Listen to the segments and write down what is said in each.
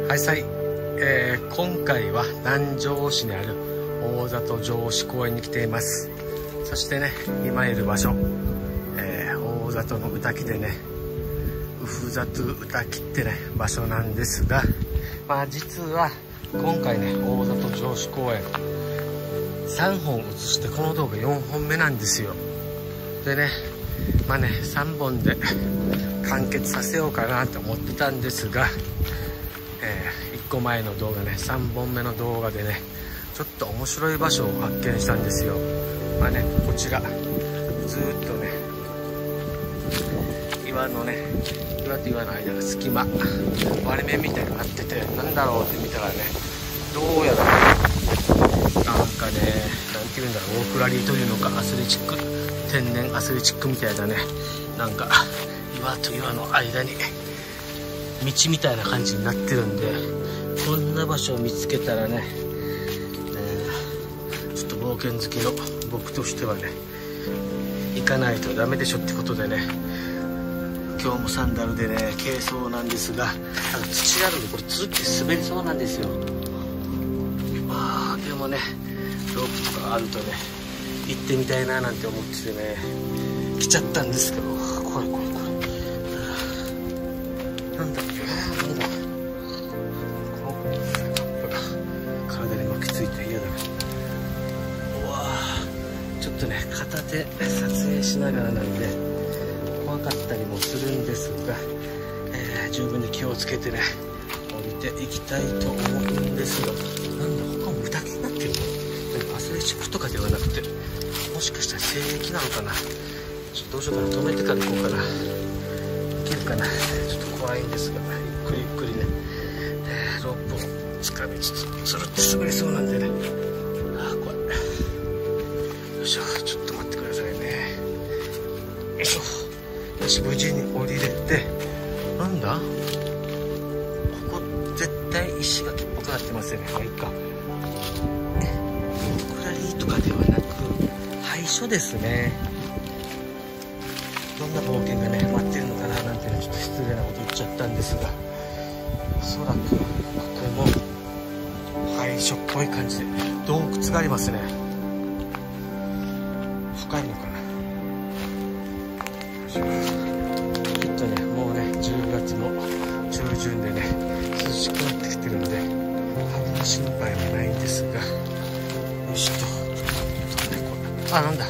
はいさい、今回は南城市にある大里城址公園に来ています。そしてね、今いる場所、大里の歌木でね、ウフザトゥ歌木ってね場所なんですが、実は今回ね、大里城址公園3本映してこの動画4本目なんですよ。でね、3本で完結させようかなと思ってたんですが、1個前の動画ね、3本目の動画でね、ちょっと面白い場所を発見したんですよ。こちらずーっとね、岩のね、岩と岩の間の隙間、割れ目みたいになってて、なんだろうって見たらね、どうやらなんかね、なんていうんだろう、オークラリーというのか、アスレチック、天然アスレチックみたいなね、なんか岩と岩の間に道みたいな感じになってるんで、こんな場所を見つけたらね、ちょっと冒険好きの僕としてはね、行かないとダメでしょってことでね、今日もサンダルでね、軽装なんですが、土なのでこれつって滑りそうなんですよ。でもね、ロープとかあるとね、行ってみたいななんて思っててね、来ちゃったんですけど、怖い。なんだっけ、体に巻きついて嫌だけど、ちょっとね、片手撮影しながらなんで怖かったりもするんですが、十分に気をつけてね、降りていきたいと思うんですが、なんだ、他も歌木になってるの？アスレチックとかではなくて、もしかしたら聖域なのかな。ちょっとどうしようかな、止めてから行こうかな。いけるかな、ちょっと怖いんですが、ゆっくりね、ロープを掴みつつ、つるって滑りそうなんでね、怖い。よいしょ、ちょっと待ってくださいね。よいしょ、よし、無事に降りれて、なんだ、ここ絶対石垣っぽくなってますよね。いいか。オクラリーとかではなく廃所ですね。どんな冒険がね待ってるのかななんてね、ちょっと失礼なこと言っちゃったんですが、おそらくここも廃所っぽい感じで洞窟がありますね。深いのかな。きっとね、もうね、10月の中旬でね、涼しくなってきてるんで、春の心配もないんですが、よしと、なんだ、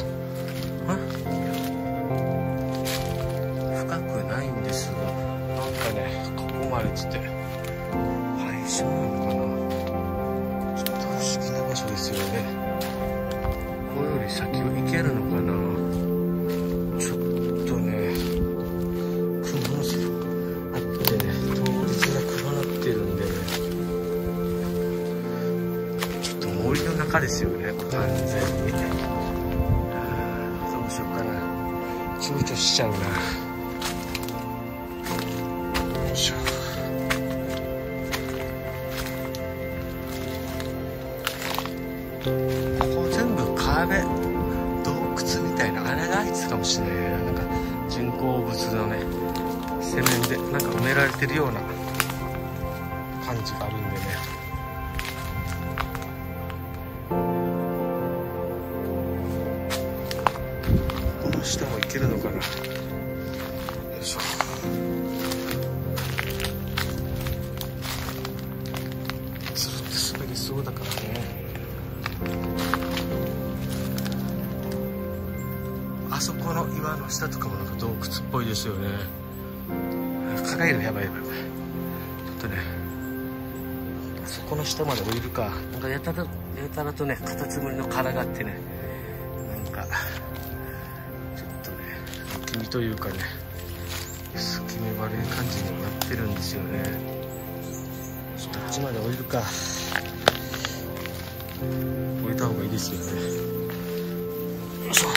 深くないんですが、なんかね、囲まれてて廃所なのかな。ちょっと不思議な場所ですよね。ここより先を行けるのかな。ちょっとね、雲の巣あってね、通りづらくなってるんでね、ちょっと森の中ですよね、完全に。どうしようかな、躊躇しちゃうな。よいしょ。ここ全部壁、洞窟みたいな穴が開いてたかもしれないな。なんか人工物のね、セメンでなんか埋められてるような感じがあるんでね。この下も行けるのかな。よいしょ。つるって滑りそうだからね。あそこの岩の下とかもなんか洞窟っぽいですよね。蚊がいる、やばい。ちょっとね、あそこの下まで降りるか。なんかやたらとね、カタツムリの殻があってね、なんかちょっとね、不気味というかね、薄気味悪い感じになってるんですよね。ちょっとあっちまで降りるか。降りた方がいいですよね。よいしょ。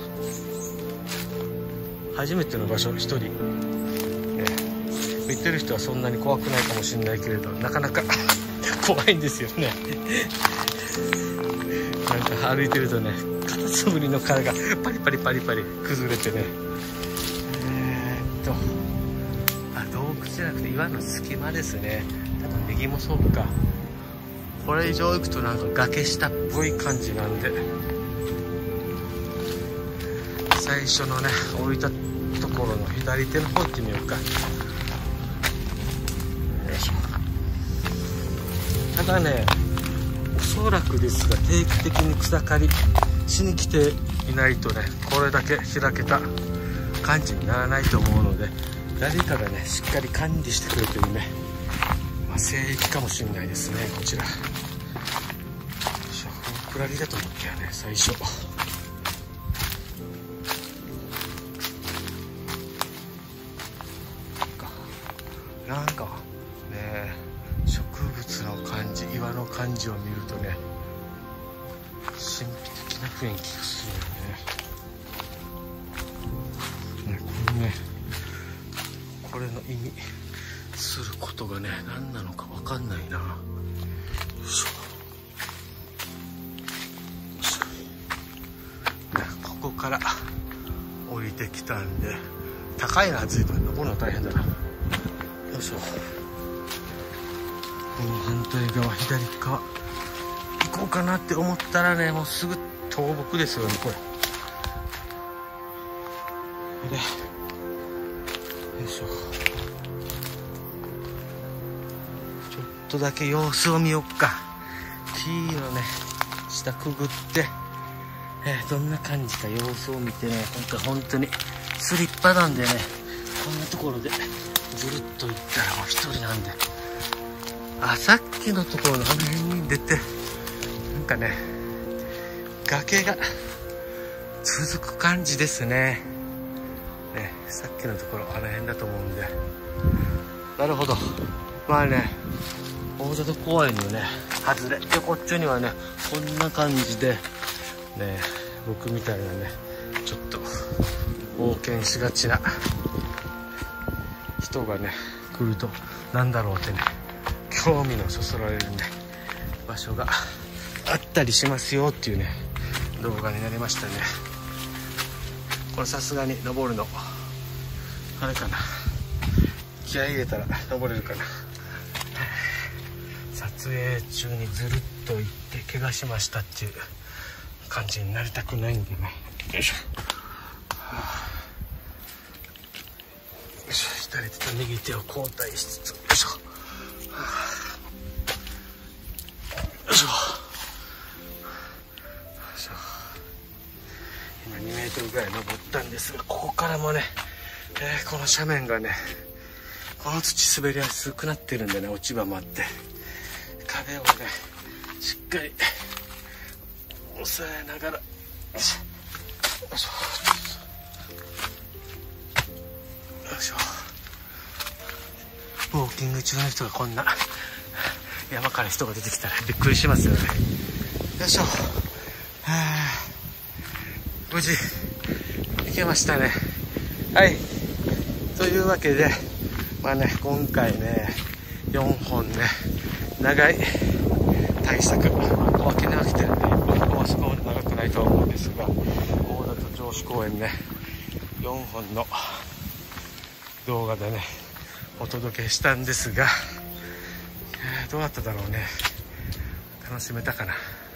初めての場所、一人、見てる人はそんなに怖くないかもしれないけれど、なかなか怖いんですよね。なんか歩いてるとね、カタツムリの殻がパリパリ崩れてね、洞窟じゃなくて岩の隙間ですね。多分右もそうか。これ以上行くとなんか崖下っぽい感じなんで、最初のね降りたところの左手の方行ってみようか。よいしょ。ただね、おそらくですが定期的に草刈りしに来ていないとね、これだけ開けた感じにならないと思うので、誰かがねしっかり管理してくれるというね、聖域かもしれないですね。こちらふんくらりだと思ったよね最初。なんかね、植物の感じ、岩の感じを見るとね、神秘的な雰囲気がするよね。これね、これの意味することがね何なのか分かんないな。よいしょ。ここから降りてきたんで、高いな、随分登るの大変だな。よいしょ。反対側、左側行こうかなって思ったらね、もうすぐ倒木ですよね、これ。で、よいしょ。ちょっとだけ様子を見よっか。木のね下くぐって、どんな感じか様子を見てね、今回本当にスリッパなんでね、こんなところでずるっと行ったらもう一人なんで、さっきのところのあの辺に出て、なんかね崖が続く感じですね。さっきのところあの辺だと思うんで、なるほど。まあね、大里公園のね外れで、こっちにはねこんな感じでね、僕みたいなねちょっと冒険しがちな人がね来るとなんだろうってね、興味のそそられるね場所があったりしますよっていうね動画になりましたね。これさすがに登るのあれかな、気合い入れたら登れるかな。撮影中にずるっと行って怪我しましたっていう感じになりたくないんでね。よいしょ。よいしょ。左手と右手を交代しつつ、よいしょ。よいしょ。よいしょ。今2メートルぐらい登ったんですが、ここからもね、この斜面がね、この土滑りやすくなってるんでね、落ち葉もあって壁をねしっかり押さえながら、よいしょよいしょよいしょ。ウォーキング中の人がこんな山から人が出てきたらびっくりしますよね。よいしょ。無事行けましたね。はい、というわけでまあね、今回ね4本ね長い対策、分けなくてね、ここはそこまで長くないと思うんですが、大館城址公園ね4本の動画でねお届けしたんですが、どうだっただろうね。楽しめたかな。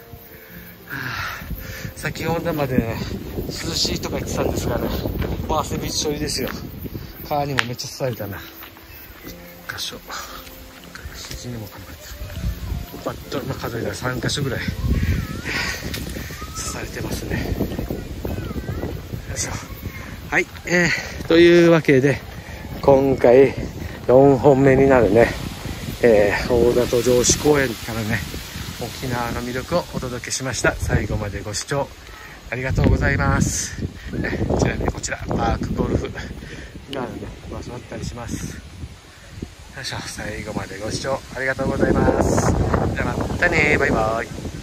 先ほどまでね涼しいとか言ってたんですがね、もう汗びっしょりですよ。川にもめっちゃ刺されたな。1箇所、肘にもかまれてる。バットの数えたら3箇所ぐらい刺されてますね。よいしょ。はい、というわけで今回4本目になるね、大館城址公園からね沖縄の魅力をお届けしました。最後までご視聴ありがとうございます。ちなみにこちらパークゴルフがね場所だったりします。よいしょ。最後までご視聴ありがとうございます。じゃあまたね、バイバイ。